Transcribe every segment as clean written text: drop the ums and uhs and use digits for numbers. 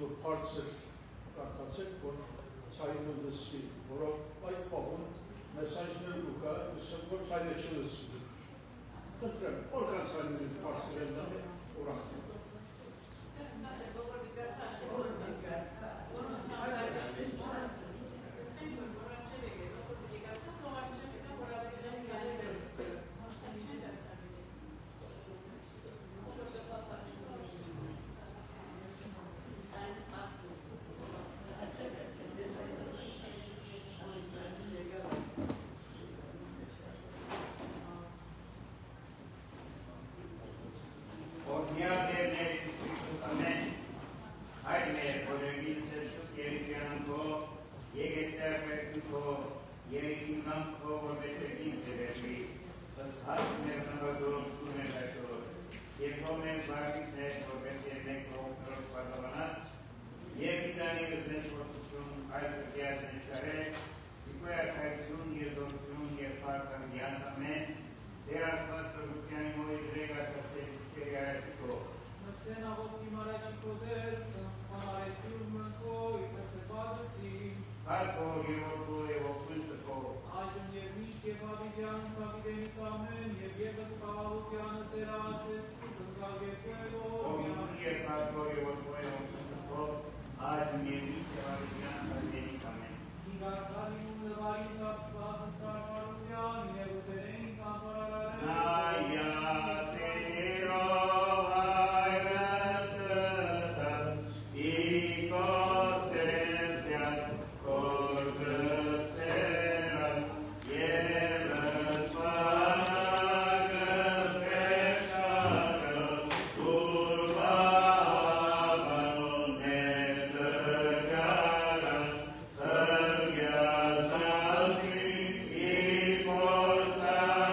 որ բարձր կարդացեք, որ ցայնը լսվի, որով այդ պահում մեսաժներ ուղղա, ասում որ ցայնը չլսվի։ Խնդրեմ, որ կան ցայնը բարձրել դա ուրախ։ Forza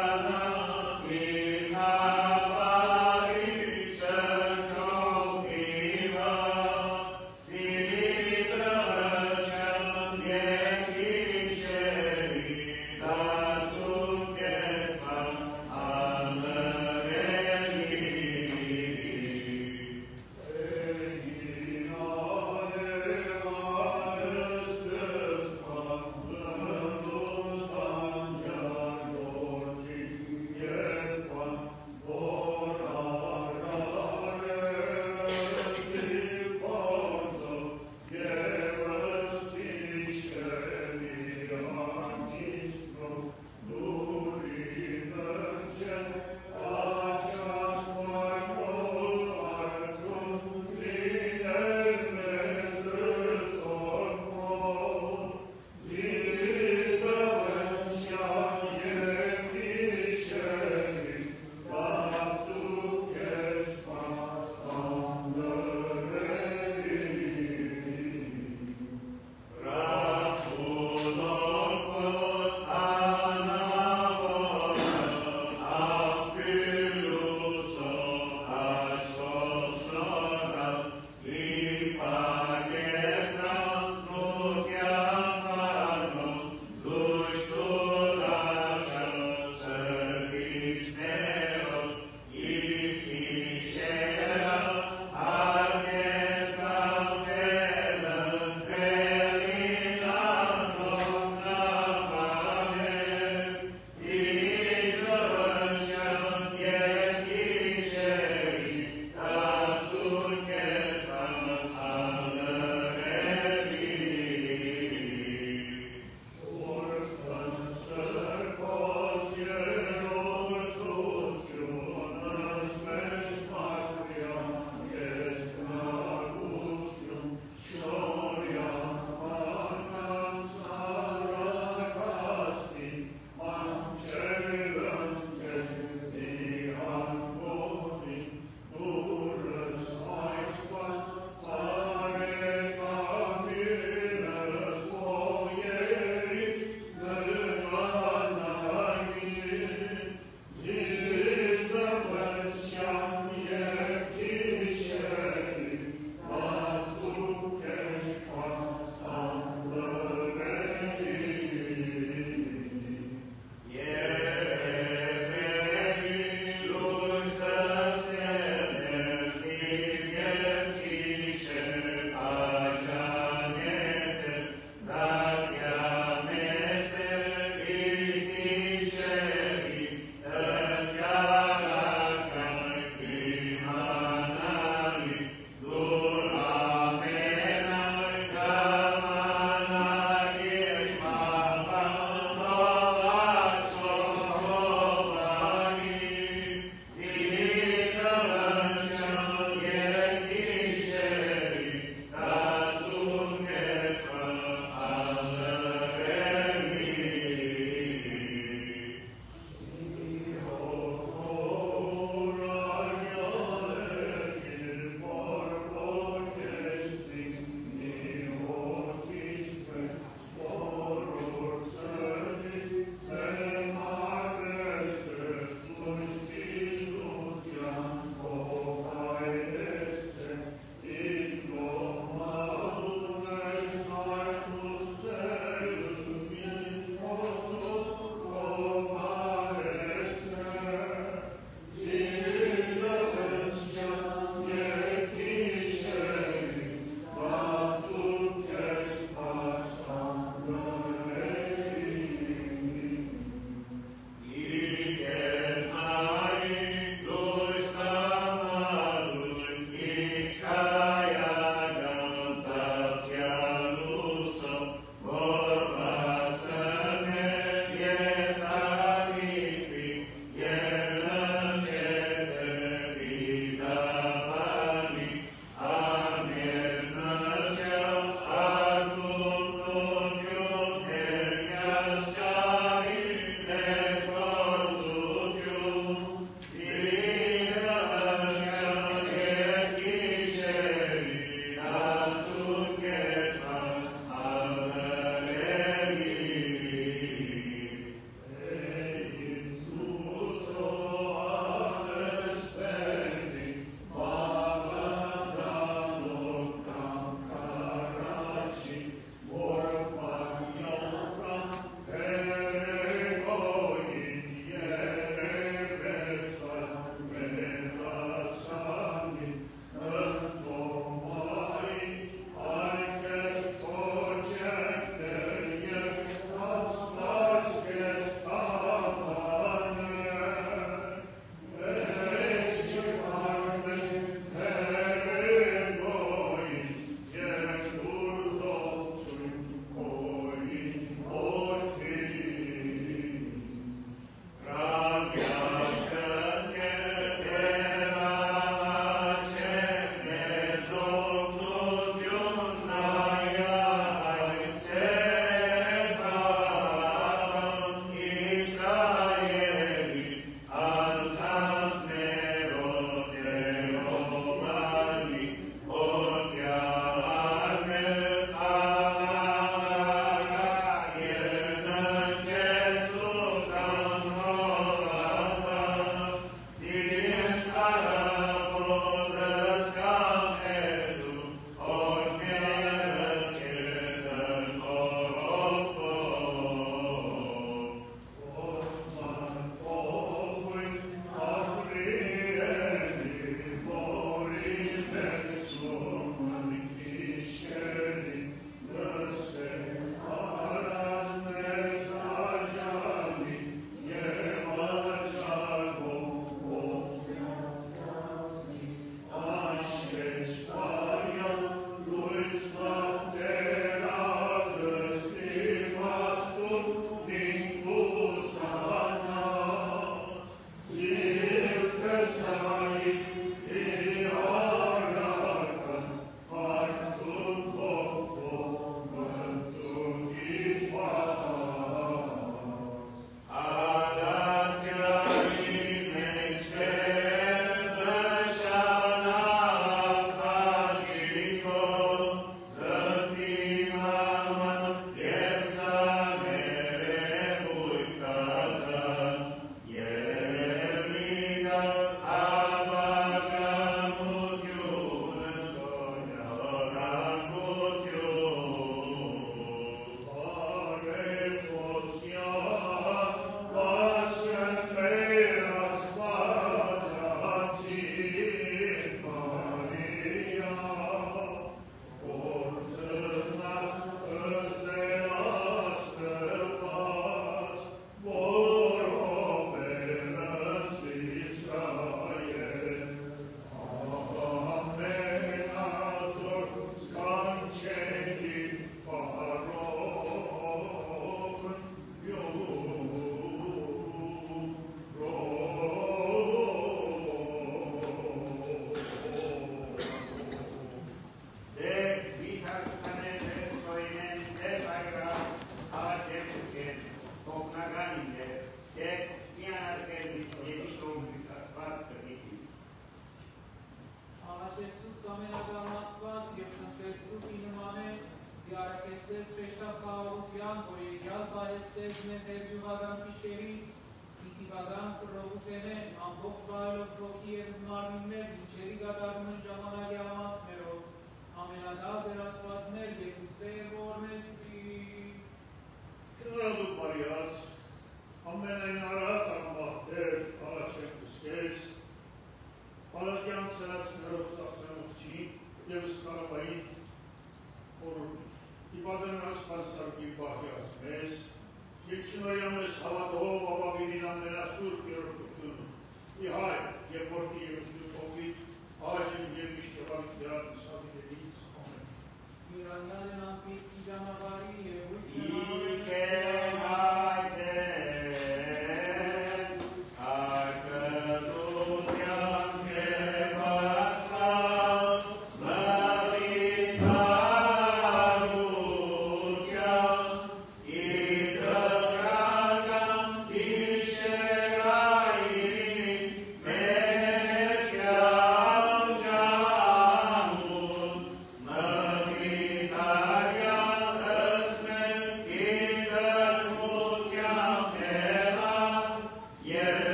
խաղաղության, որ եկյալ պահեսցես մեզ հերջուղական պիշերիս, իթիվական խռովութենեն, ամբողջ վայլով շոքի և զմարմիններ, ինչերի գատարում են ժամանակի համացներոց, ամենադավ վերասվածներ Եսուսե որնեսի։ Շնորհալու բարյաց, ամենայն արատ ամբահտեր, աղաչենք ուսկես, Պալատյան սրացներով ստացնողցի և սկարաբային խորուրդուս, իպադենաս պանստարկի բահյաց մեզ, և շնորյան մեզ հավատով ապավինին ամենասուրբ երորդություն, իհայ և որդի և սուրպովիտ, աժին և իշկեղալիք դրած սավիներից, ամեն։ Իրանյալ են ամպիսկի ժամավարի և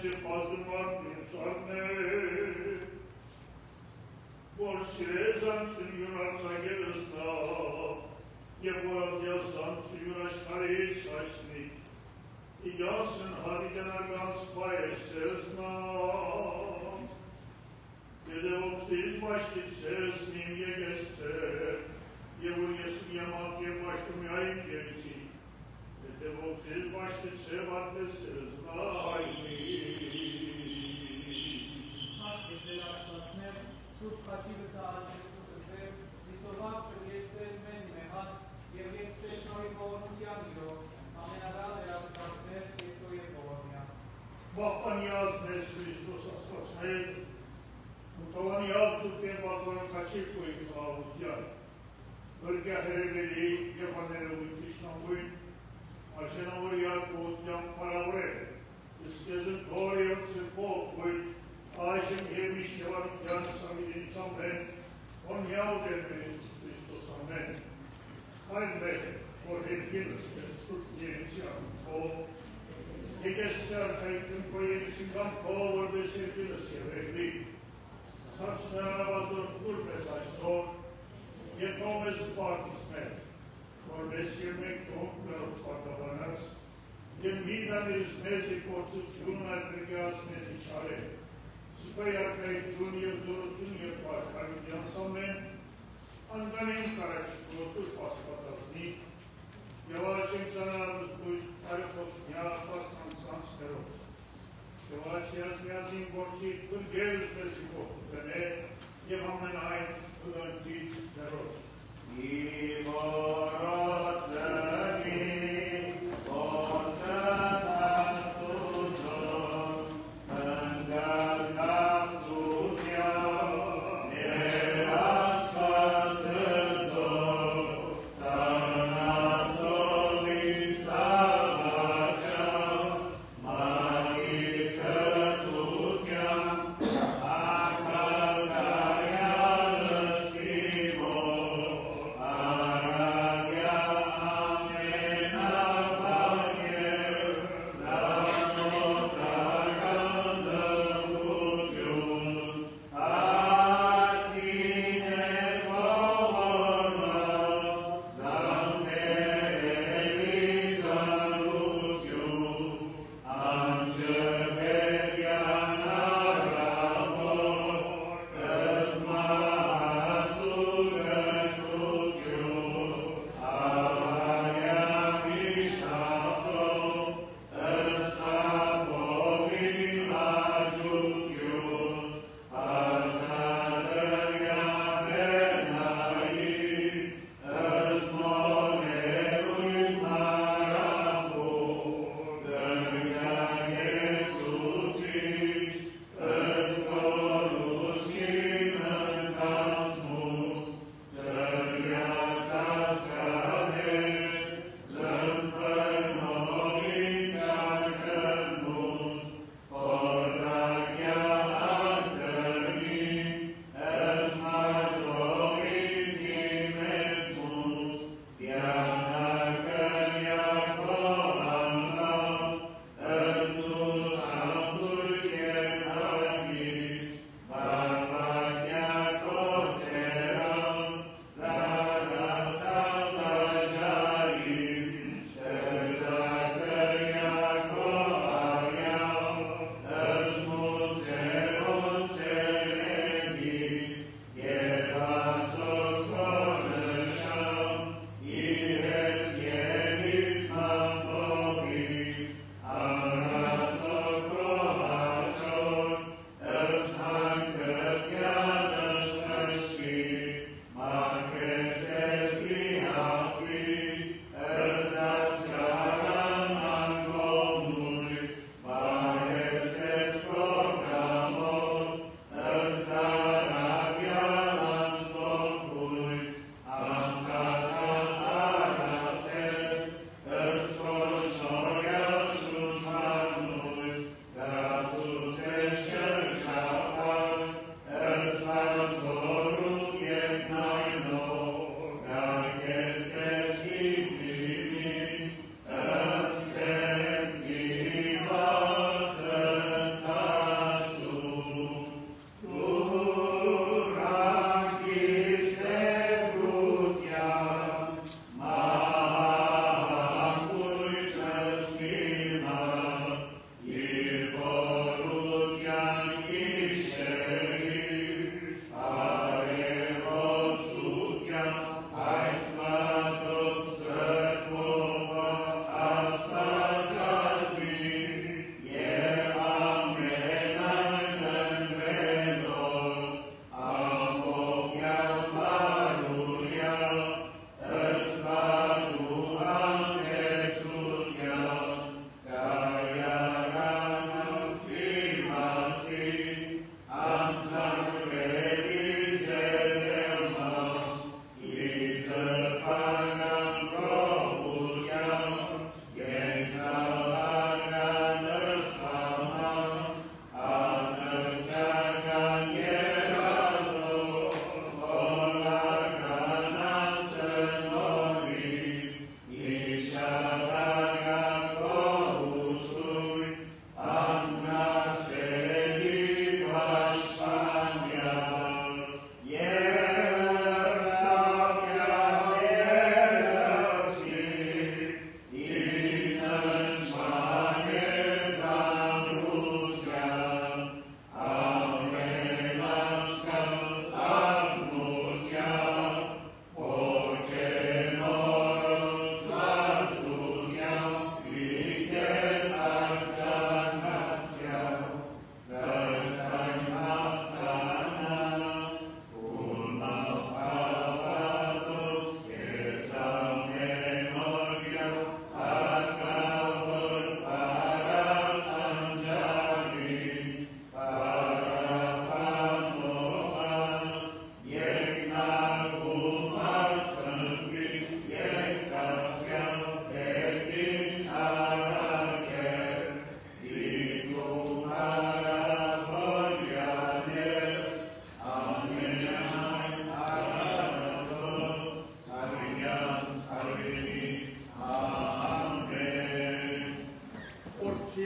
ce pazumat din soarne, vor sirezan suyurața gelăsna, je voradja sam suyurașari saisni, i jasen harigena gans pajesezna, Gdje uopšte izbaštice s njim je jeste, je ulje smijemat je baštom jajnjevci, gdje uopšte izbaštice vate se znajni. Maște de la Sfățner, sub facile sa acestul Dumnezeu, disovat că este menimehați, el este și noi povăruntianilor, amenadare a Sfățner, este o economia. Bapaniaznes Hristos a Sfățner, Utavaniazul te vadon cacipui clautian. Vârghea herevelii, Evanelului Crișnaului, acena uriat potiam paraure, Iskezântorii se popui, Așem hemiștevan tian samidinț amen, on iau de Iisus Hristos amen. Haide, o hepină, de subținția, o Egester, hai când proiecții cam povăr de servilă se regli. Sarsnava turbesaistor, je tome zbartisme, korbesirme krumpler spatavanas, jen vidane smezi podsutjuna trigea smezi čare, spăia kai tunje vzorotunje parkavidjan samen, anganim karači prosul paspatazni, jevačem zanadus kuj parkos dňa pastan sanskeros. Relația zmiazim vorcit, cârghezi de zicotul, că ne evamenai plăntiți de rost.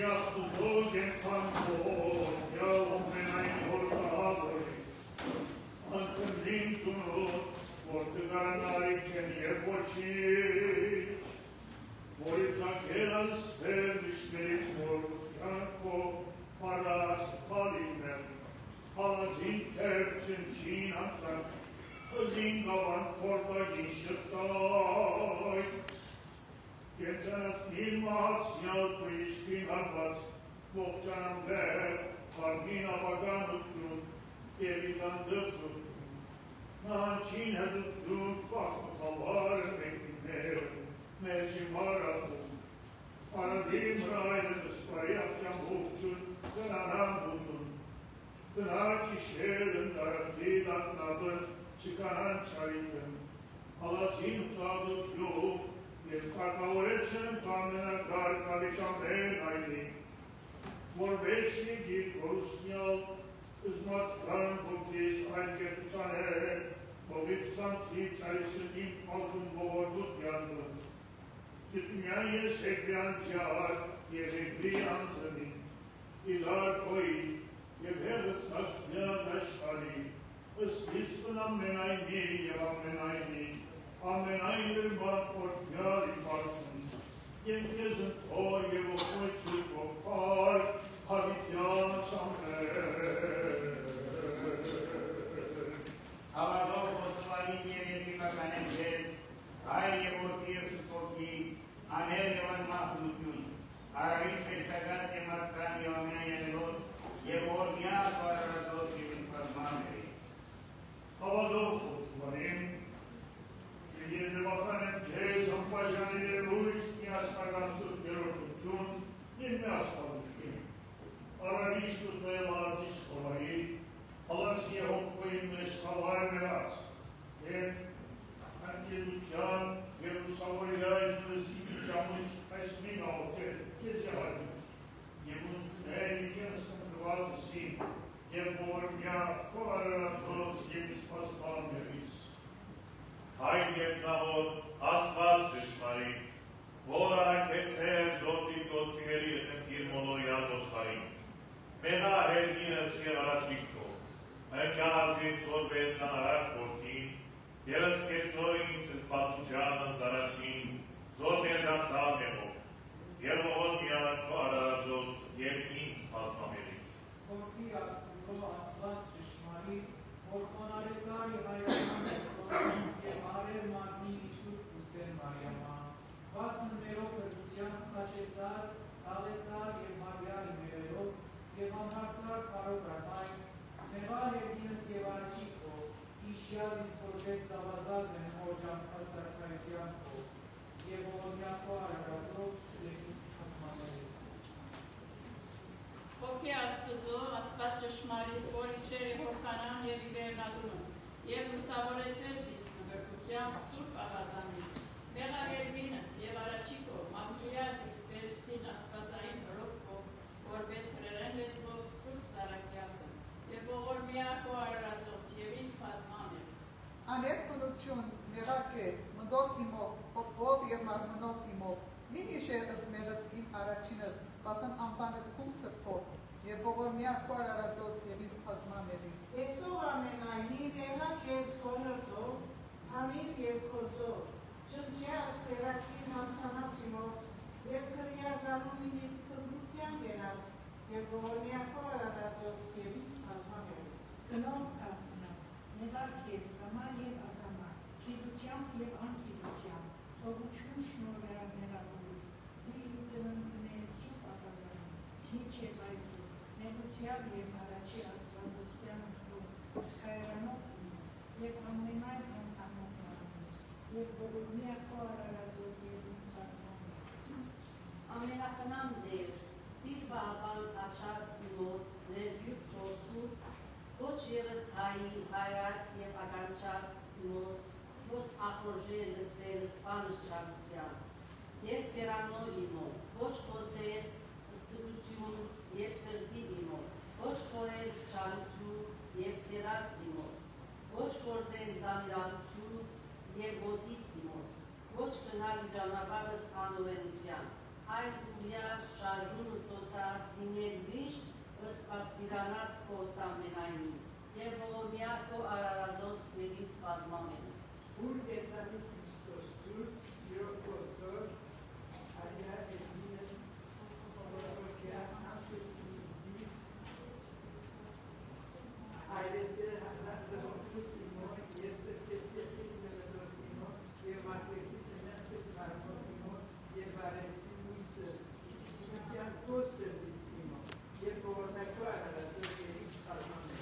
Աստուծո կենքան քո ամենայն հորտավորի Անկնդին ծունոտ որ կգարանալի կեն և ոչիչ որի ծակերս վերդիշներից որ կյանքո պարած պալիներ Հալազին կերպչն չին անցակ Հզին գավան խորդագին շտայ Կենցանաց միր մահացնյալ պրիշկին հարված Ողջանամ վեր Հարգին ապագանություն Կևիտան դխրություն Նանչին հզություն Պախտուխավար մեկիներ Մերջի մարախում Արադիմ ռայդը նստարի ապճամողություն Կնանամ դուտուն Կնաչի շերն դարակի դատնաբը Չկանան չարիտն Հալացին ուսաղդություն Եվ կարգավորեցն կամենակար կավիճամեն այլի, որ վեչնի գիր կորուսնյալ, ըզմատ գարն ոգիս այլ կեցուցան է, ողիպսան թի չարիսնին պազում ողորդուտ յանդում, սյութմյան ես հեկրյան ջար և հեկրի անձնի, իդար կոյի և հեղս ակնյազ աշխարի, ըստ իսպն ամենայնի և ամենայնի, ամենայն գրմատ որդյալ իպարսուն, և կեզն թոր և ողոյցի կողպար, հավիտյան սամներ։ Հավատով ոսվալին և եվիկականեն ձեզ, այր և որդի և սպոքի, աներ և անմախնություն, արավին պեշտագատ և մարդրան և ամենայնելոց, և որդյալ բարարածոց և ինքազմաների։ Հավատով ոսվալին, Եվ դեպական քեզ անպաշանի լույս միասնական սուրբ երորդություն և միասնություն։ Արավիշտ ու սև ալացիշ խովայի, ալացի հոգվոյին մեզ խավար մերած, և հանկելության և լուսավորյայց լսի ժամույց այս մին աղոտել կեզ եղաջուց, և ունքներ իկեն սմկված ուսին, և ողորմյա կողարարածոց և իսպասման ներիս։ Հայր և նահոտ, ասված ճշմարիտ, որ արակեցեր զոտի տոցիների խնդիր մոլորյալ ոչխարին, մեղա հերգինս և առաջիկո, ընկազից որպես անարակ որդին, և ըսկեցոր ինձ զպատուջանն զարաչին, զոտ երգացավ մեղով, և ողորմյան քո արարածոց և ինձ պազմամերից։ Որդի աստուծո աստված ճշմարիտ, որ խոնարեցար և հայրական և արեր մարմի Իսուր ուսեր Մարյամա, վասն մերով հրդության խաչեցար, տաղեցար և հարյալ մերելոց, և ամհարցար կարոբրատայն, նեղար երգինս և առաջիկո, իշյալ իսկորդես սավազալ են հորջան ասարքայտյանքո, և ողորմյակո արարածոց և ինձ խմաներից։ Որդի աստուծո աստված ճշմարիտ, որ իջեր է հորքանան և իվերնադրում, և լուսավորեցեր զիստ ուղերդությամբ սուրբ աղազանի, մեղահերվինս և առաջիկո, մամկույա զիսվերստին աստվածային հրովքով, որպես հրեղեն լեզվով սուրբ զարակյացը, և ողորմյակո արարածոց և ինձ պազմամերս։ Աներկունություն նեղակես, մնդով իմով, հոգով և մարմնով իմով, մի իշերս մեղս իմ առաջինս, բասն ամպանը կում սրբով, և ողորմյակո արարածոց և ինձ պազմամերս։ Եսող ամենայնի մեղակես կոնորդով, համին և կոծով, չնչյաս ծերակին հանցանած իմոց, և կրյազանումին և թրգության գենաց, և ողորմյակո արարածոց և ինձ պազմամերս։ Կնոտ կապնավ, նեղակես, կամա և ակամա, քիլությամբ և անկիլությամբ, թողություն շնորհյալ նեղավորից, զիլի ծննդներ սուրբ ակազանի, միջև այսօր, նեղությամբ և առաջի ասվածության սկայրանով և ամենայն անտանոտ մարմնես, և ողորմյակո արարածոց և ինձ պազմամերս։ Ամենախնամ դեր, ծիր բաղան աչած իմոց, ներգյուտ թորսուր, ոչ ևս հայի, հայակ և ականչած իմոց, ոչ ախորժե լսեր սպանս չարության, և պերանոր իմոց, ոչ խոսեր ստություն և սրտի իմոց, ոչ խորել չարություն և սերած իմոց, ոչ գործել զամիրալություն և ոտից իմոց, ոչ կնալ ճանապարհս անօրենության, այլ ուղյա շարժումը սոցիալ իրանաց փոս ամենայնի, և ողորմյակո արարազոտ սիրից բազմամենս։ Ուրդ երկանի Քրիստոս Դուր, սիրո կորդոր, արիա երկինս, ողորմյա ասես ինձի, այլեցեր հանդրոստուս իմոն, ես սրկեցիք իմերդոս իմոն, և մատվեցի սենέντես մարմոն իմոն, և արեցի մույսը, իմպյան կոստրդից իմոն, և ողորմյակո արարազոտ սիրից բազմամենս։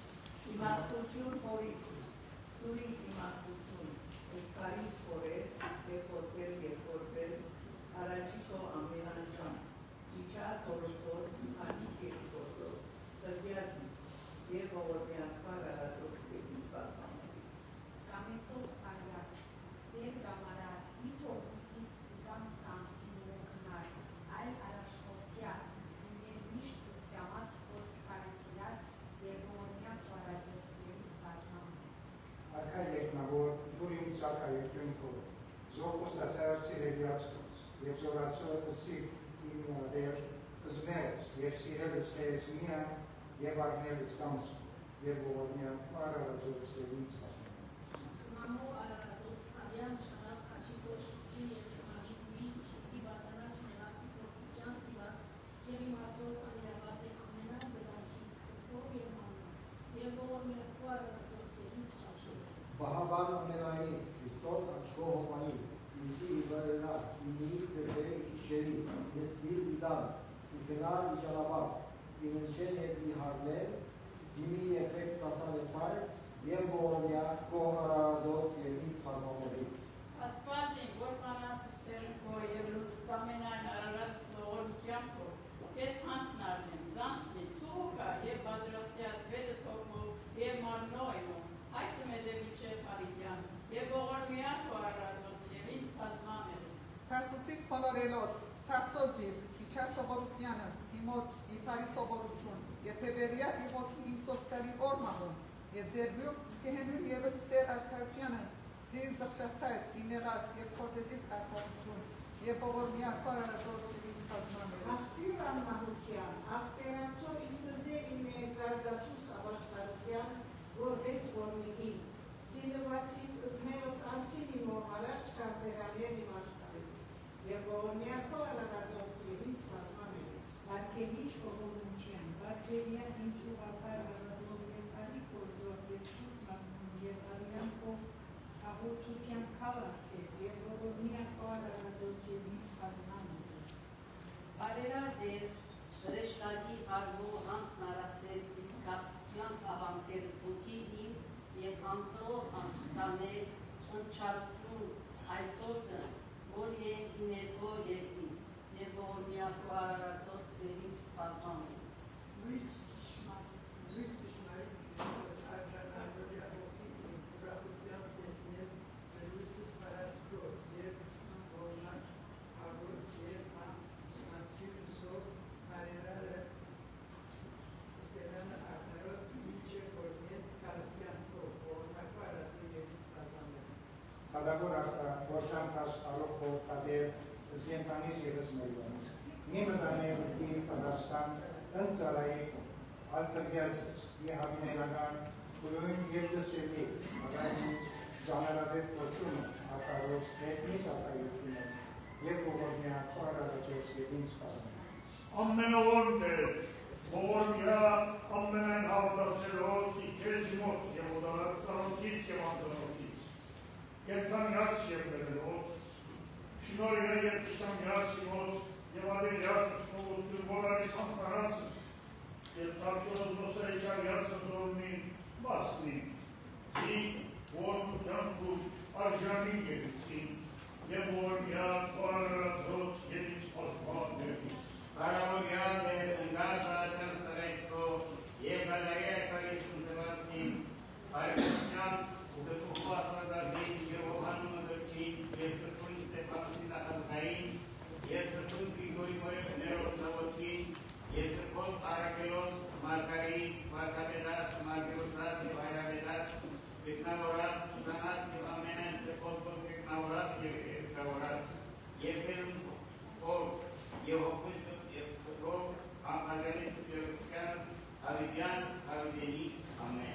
Իմաստություն Հորիսուս, դուրի իմաստություն, եսպարիս խորեր, և խոսել և խորվել, առաջիկո ամենանջան, իչա թորոտոս, անիք և խոսոս, տրգյացիս, և ողորմյակվար արատոք տեքնից բազմամենից։ Կամեցով արյաց, և կամարա, իտո ուսից ուտամ սանցի մոքնար, այլ արաշկորդյա, իսլիներ միշտ ըստյամած խոց կարեսիրած, և ողորմյակ վարազոց սիրից բազմամենս։ Արքա երկնավոր, դուր իմ սակայություն քո, զորքոստացար սիրելիացքոց, և զորացոր ըսիկ իմ դեր զմերս, և սիրելս քեզ միան, և արնելս կամս, և ողորմյակ արարազոտ սիրից բազմամենս։ Մամո արարատոց արյան շարավ կաչիկո շուքի և շմաճիկ միշտ շուքի բատանած մեղացի պորտուկյան տիված և իմատով անիրաված է ամենան բլանքից կրկով և մանով և ողորմյակո արարատոց սիրից բազմամենս։ Բահաբան ամենայնից Քրիստոս աչքո հոմանի, իզի իվարելա, իմի դրվե իչերի, և ստիլ իդան, իգնար իջանաբար, իմնջեն և իհարներ, Zimi efekt սասանեցայց և ողորմյակո արարազոտ սիրից բազմամենից։ Աստվածին, որ կանասս ծերնքո և լուծս ամենայն արարածս ողորմյակո, կեզ հանցն արնեմ, զանցնի, տուղոկա և բադրաստյաց վետս հոգով և մարմնոյմո, այսը մեդևիչե պարիգյան, և ողորմյակո արարածոց և ինձ բազմամենս։ Թարսուցիկ բոլորելոց, թարսոզիս, իչա սովորությանըց, իմոց, իպարի սովորություն, եփևերյա իվոքի իմ սոսկալի օրմահոն, և ձերբյուք կեհենուն եվս սեր արքայությանը, ձիր զղջացայց, իմեղած և կործեցից արքայություն, և ողորմյակո արարածոց սիրից բազմամենս։ Ասպյուր անմահության, աղբերացո իսզե իմ էգզարդասուս ավաշտարության, որ հես որմիգին, սինվացից զմերս անցին իմով առաջ կանցերաներ իմ աշխարից, և ողորմյակո արարածոց սիրից բազմամենս։ Վարկելիչ ողորմության, վարկելյա ինձ ուղապար արարող և արի կործող և սուրտ մատնում և արյանքով աղորդության կավարքեց և ողորմյակո արարածոց և ինձ բազմամենս։ Բարերար դեր, շրեշտագի արվո հանցն արասես իսկապյան ավանքեր զուգի իմ և համխլող անցուցաներ ընչարություն այսոսը, որ են իներգո երկից և ողորմյակո արարածոց սիրից բազմամենս։ Լույս ճշմարիտ Քրիստոս արժանավորյա հոգի իմ ուրախության տեսնել լույսս պարածքով և ողորմած աղոց և անցյուրսով բարերարը ուտելանը աղներոց մինչև որմեց կարստյանքով ողորմյակո արարածոց երից բազմամենս։ Հադավոր ախտարոշան կաս արող խորտադեր զենտանից եվս մերյոնից, նիմը դաներ դիր Պրաստան ընծարայի ալտրգյազից, եհավինենական կույն և լսելի, աղայնից զանարավետ կոչումը, ակարոց հետնից ակայությունը, և ողորմյակո արարածոց և ինձ բազմամենս։ Ամենավորն դեր, ողորմյա ամենայն հավատացելոց, իքեզ իմոց և ոտարածանոթից և անտանոթից, կերտանյաց և ներելոց, շնորհյա և կշտամյաց իմոց և ադելյաց ուսնողություն որարիս համխարացը, և թարսոզ ոսայչարյացը զորմին բասնի, զի ողորմության դուր արժանի գերիցին, և ողորմյակ արարածոց և ինձ բազմամենս։ Կարավորյալ դեր ընկած աշան սրեստո և գադարյա կարիչուն զվացին, արևության զսուխու ասվածածին և ողանումը դրչին և սրտույն ստեփանոսի նախալկային և սրտույն Գրիգորի մորև ներոց զավոչին և սրկոտ արակելոց մարգարից, վարկաբետած, մարգերոսած և հայրաբետած, գետնավորած, սուսանած և ամենայն սրկոտով գետնավորած և երկրավորած և հերում ով և հոգույս և սրկով անխաջանից և habidian, habidenit. Amen.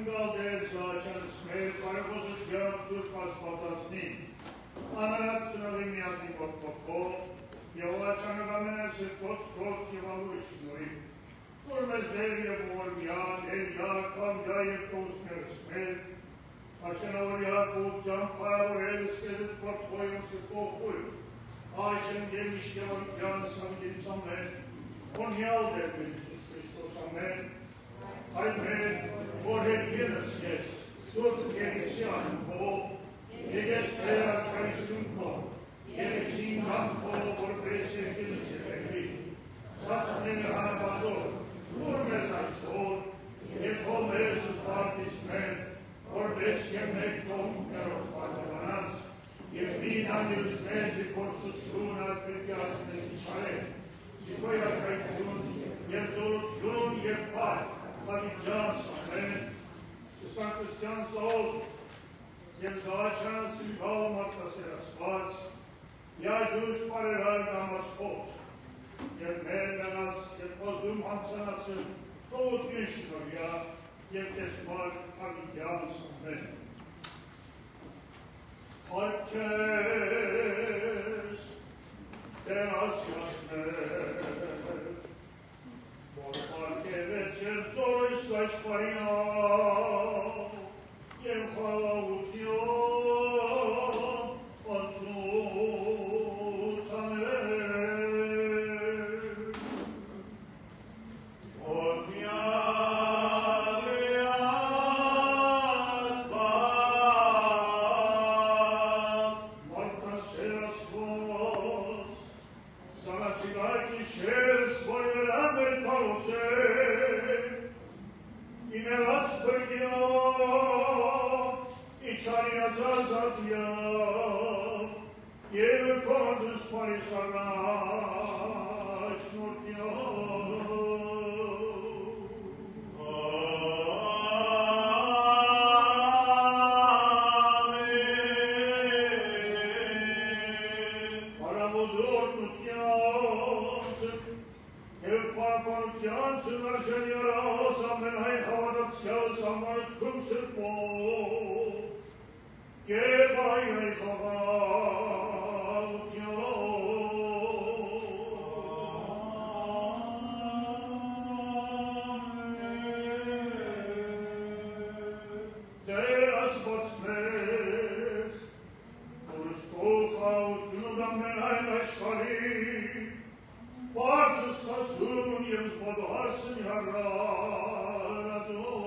Galder Saçanız Meyr Parabozut Yavsur Paspazasnin Anarat Sınavim Yadi Bokboko Yavaçanı Gamene Sırpos Kos Yavaluş Nurim Kurmezler Yavur Yan El Yakam Yayıp Tosmer Smel Aşena Orya Kutyan Parabor Skezit Portfoyum Sırpokuy Aşen gelmiş Yan Samgin Samen Onyal Devlet Jesus Christos Amen Amen. Vorher Hirnskes, Surt Genesian Po, Egestea Kaisumko, Egesinam Po, Vorprese Hilseveli, Satsene Hanabador, Urmesan Sol, Ecomersus Partis Men, Vorpreske Mekton, Eros Padavanans, Eminanius Mezi Porsutsuna, Kirkiasnes Chale, Sikoya Kaikun, Yezorut Yun Yepar, Lavicans, Amen. Sta Cristian Saul, Yemzaachans, Galmat, Aseras Paz, Yajus Parerar Damas Pot, Yempermenas, Yepozum Hansanatsu, Tot Yeshnoria, Yepesmar, Lavicans, Amen. Partes, Teras Yasmer, Porque vecer sois la España, y en Jalautio, con su samer. Mortas eras vos, Salacigati shares for your I me las perdió, I čarja zazadja, jer kodus parisana šnutja. Parportianțe nașenia zamenai havadat skel samat cum se po. Che vai ai havadat yo. De aspots mes, urus kohaut nudam menai nașari. Partus tasum jens podhasen harrato.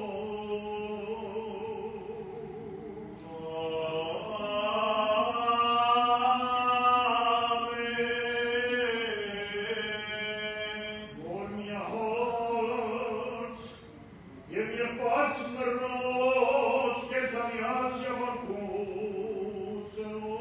Amen. Monia hos, jemje parts meros, keltanias javankuseno.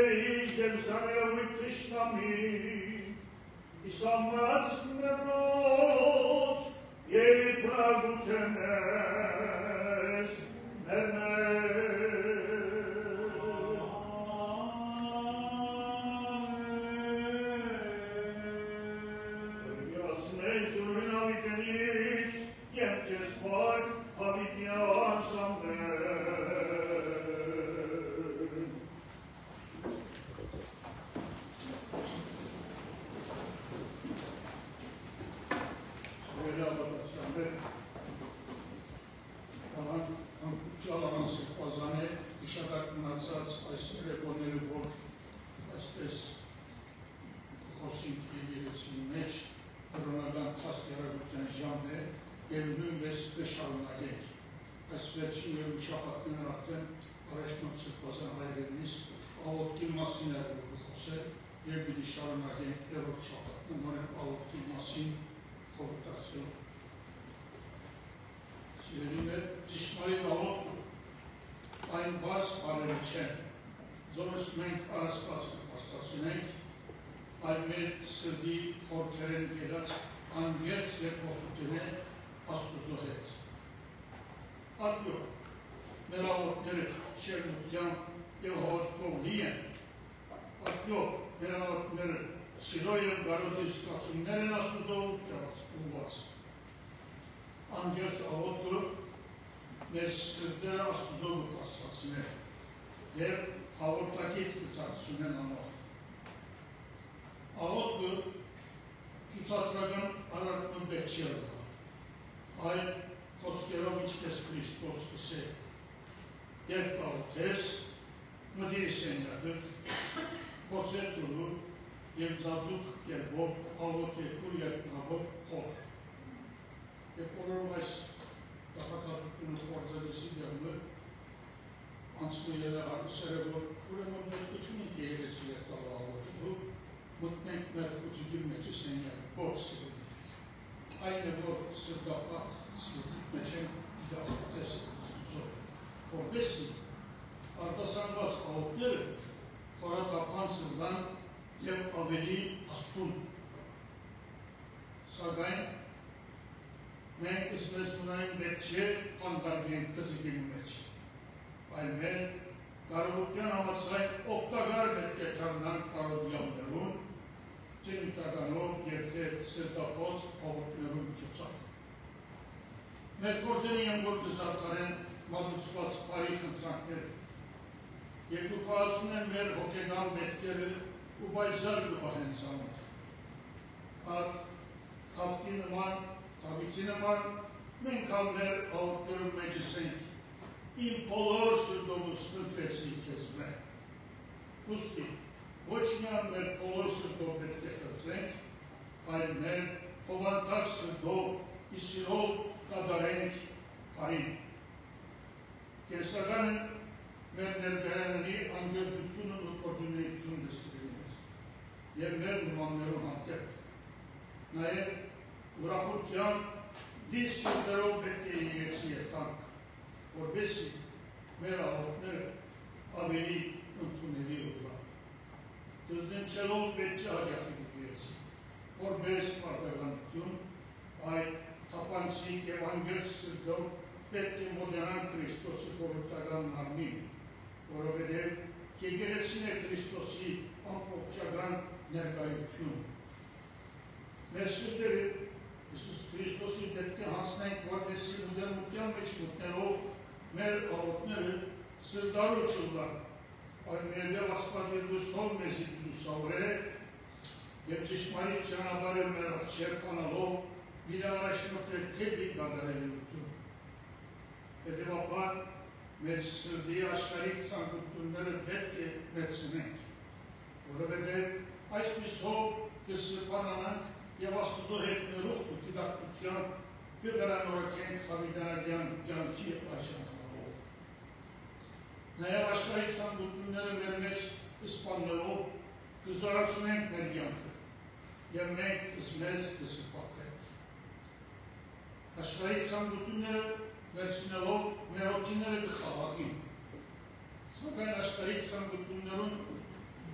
Ey Jerusalem Tishnami, Isamas Nebros, Yeri Pragutenes,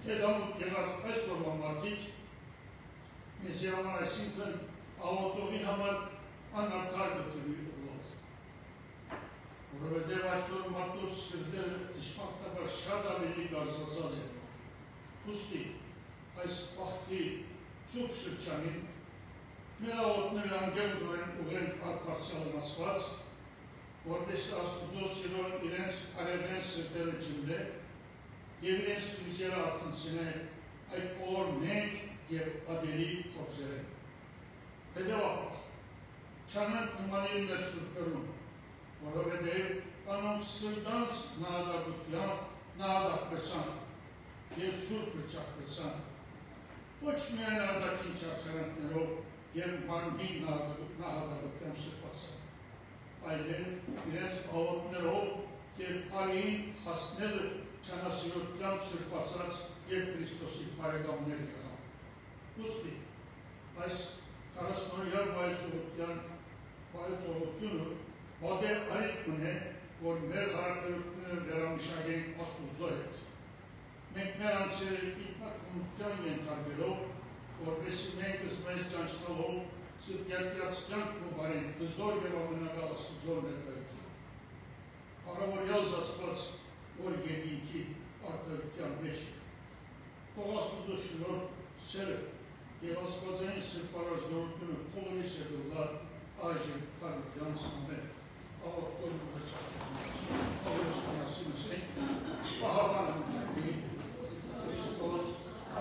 Դեդամուտ եղած այս որվա մարդիկ մեզ համար այսինքն ավոտողին համար անարդար գտնվի ուղղված։ Որովհետև այսօր մարդոց սրտերը դժբախտաբար շատ ավելի գազացած են։ Ուստի այս բախտի ծուկ շրջանին մեր աղոտները անգելուզորեն ուղենք արկարցյալն ասված, որպես Աստուծո սիրոն իրենց արևեն սրտերը ջնդե և իրենց քրիջերը արթնցնե այդ բոլոր նենք և ադելի փորձերը։ Հետևաբար, չանեն նմանել մեր սուրբերում, որովհետև կանոնք սրտանց նահատակվեցան և սուրբ հրճակվեցան, ոչ միայն արտաքին չարշարանքներով և մարմնի նահատակությամբ սրբացան, այլև իրենց աղոտներով և արիին հասնելը չանասիրությամբ սրբացած և Քրիստոսի բարեկամներ եղան։ Ուստի, այս 40-օրյա վայելցողությունը բադե արիք ունե, որ մեր հարաբերությունները վերամշակենք Աստուծո հետ։ Մենք մեր անձերը ինքնակրթության ենթարկելով, որպեսզի մենք մեզ ճանչնալով սրբյակյաց կյանք ուղղենք հզոր և ամենակալ Աստուծո ներկայության։ Փառավորյալ Աստված, որ երկինքի արտահայտության մեջ է։ Թող Աստուծո շնորհ սերը և աստվածային սրբարար զորությունը բոլորիս հետ ուղղա այժմ կարության ամեն։ Աղոթքով Պავლոս Տնասինս ենք, պահապանանքի, Քրիստոս,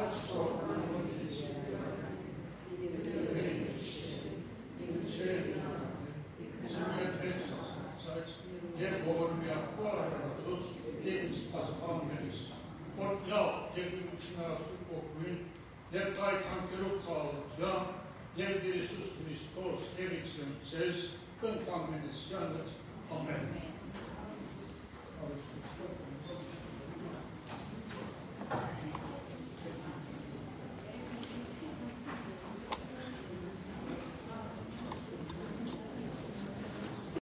և ողորմյակվար առածոց և իսպասպաններից, որ լավ երկրությունարացուկ ոգրույն, և կայ թանքերով խաղալության, և Յիսուս Քրիստոս և իցրեմ ձեզ, ընկամենեսյանս, ամեն։